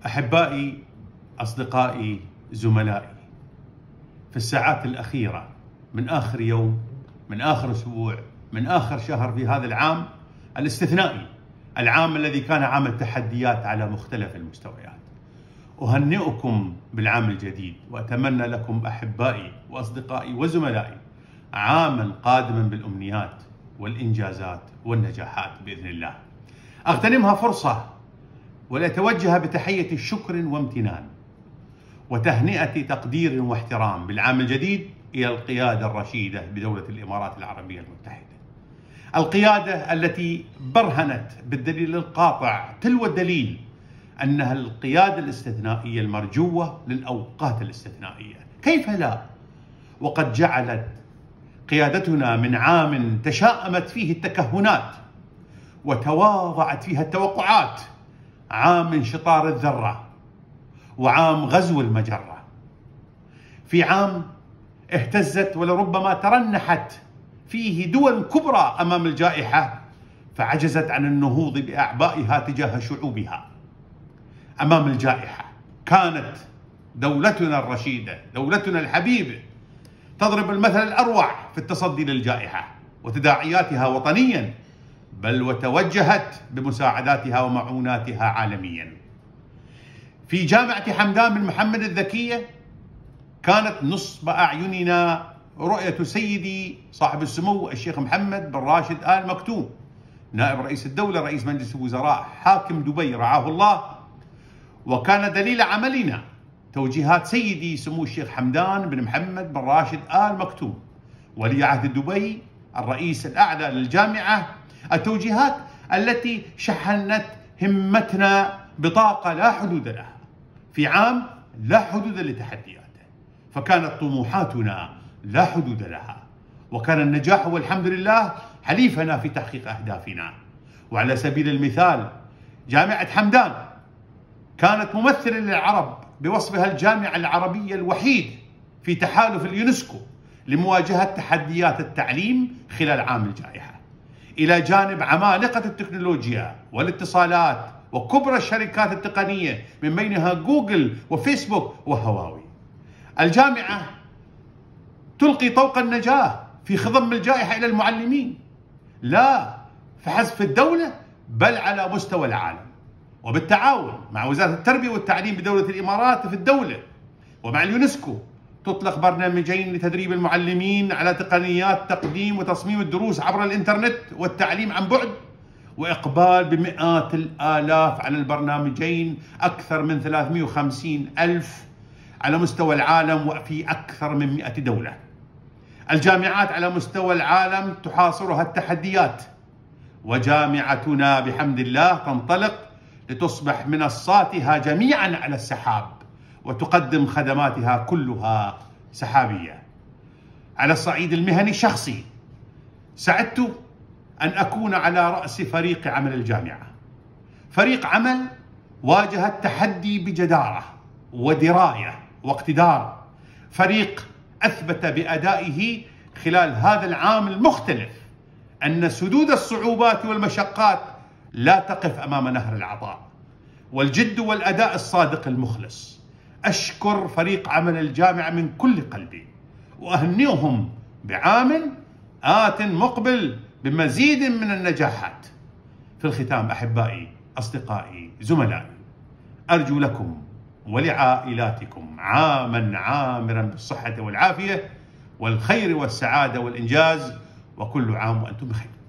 أحبائي، أصدقائي، زملائي، في الساعات الأخيرة من آخر يوم، من آخر أسبوع، من آخر شهر في هذا العام الاستثنائي، العام الذي كان عام التحديات على مختلف المستويات، أهنئكم بالعام الجديد، وأتمنى لكم أحبائي وأصدقائي وزملائي عاما قادما بالأمنيات والإنجازات والنجاحات بإذن الله. أغتنمها فرصة ولأتوجه بتحية شكر وامتنان وتهنئة تقدير واحترام بالعام الجديد إلى القيادة الرشيدة بدولة الإمارات العربية المتحدة، القيادة التي برهنت بالدليل القاطع تلو الدليل أنها القيادة الاستثنائية المرجوة للأوقات الاستثنائية. كيف لا؟ وقد جعلت قيادتنا من عام تشاءمت فيه التكهنات وتواضعت فيها التوقعات عام انشطار الذرة وعام غزو المجرة، في عام اهتزت ولربما ترنحت فيه دول كبرى أمام الجائحة فعجزت عن النهوض بأعبائها تجاه شعوبها. أمام الجائحة كانت دولتنا الرشيدة، دولتنا الحبيبة، تضرب المثل الأروع في التصدي للجائحة وتداعياتها وطنيا، بل وتوجهت بمساعداتها ومعوناتها عالميا. في جامعة حمدان بن محمد الذكية كانت نصب أعيننا رؤية سيدي صاحب السمو الشيخ محمد بن راشد آل مكتوم، نائب رئيس الدولة، رئيس مجلس الوزراء، حاكم دبي رعاه الله، وكان دليل عملنا توجيهات سيدي سمو الشيخ حمدان بن محمد بن راشد آل مكتوم ولي عهد دبي الرئيس الأعلى للجامعة، التوجيهات التي شحنت همتنا بطاقة لا حدود لها في عام لا حدود لتحدياته، فكانت طموحاتنا لا حدود لها، وكان النجاح والحمد لله حليفنا في تحقيق أهدافنا. وعلى سبيل المثال جامعة حمدان كانت ممثلة للعرب بوصفها الجامعة العربية الوحيد في تحالف اليونسكو لمواجهة تحديات التعليم خلال عام الجائحة، إلى جانب عمالقة التكنولوجيا والاتصالات وكبرى الشركات التقنية من بينها جوجل وفيسبوك وهواوي. الجامعة تلقي طوق النجاة في خضم الجائحة إلى المعلمين، لا فحسب في الدولة بل على مستوى العالم، وبالتعاون مع وزارة التربية والتعليم بدولة الإمارات في الدولة ومع اليونسكو تطلق برنامجين لتدريب المعلمين على تقنيات تقديم وتصميم الدروس عبر الإنترنت والتعليم عن بعد، وإقبال بمئات الآلاف على البرنامجين، أكثر من 350 ألف على مستوى العالم وفي أكثر من 100 دولة. الجامعات على مستوى العالم تحاصرها التحديات، وجامعتنا بحمد الله تنطلق لتصبح منصاتها جميعا على السحاب وتقدم خدماتها كلها سحابية. على الصعيد المهني الشخصي سعدت أن أكون على رأس فريق عمل الجامعة، فريق عمل واجه التحدي بجدارة ودراية واقتدار، فريق أثبت بأدائه خلال هذا العام المختلف أن سدود الصعوبات والمشقات لا تقف أمام نهر العطاء، والجد والأداء الصادق المخلص. أشكر فريق عمل الجامعة من كل قلبي وأهنئهم بعام آت مقبل بمزيد من النجاحات. في الختام أحبائي، أصدقائي، زملائي، أرجو لكم ولعائلاتكم عاما عامرا بالصحة والعافية والخير والسعادة والإنجاز، وكل عام وأنتم بخير.